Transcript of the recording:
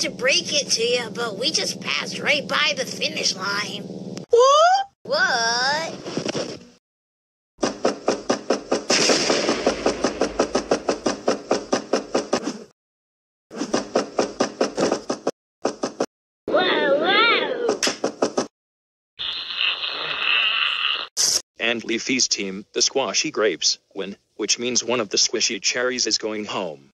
to break it to you, but we just passed right by the finish line. What? What? And Leafy's team, the Squashy Grapes, win, which means one of the squishy cherries is going home.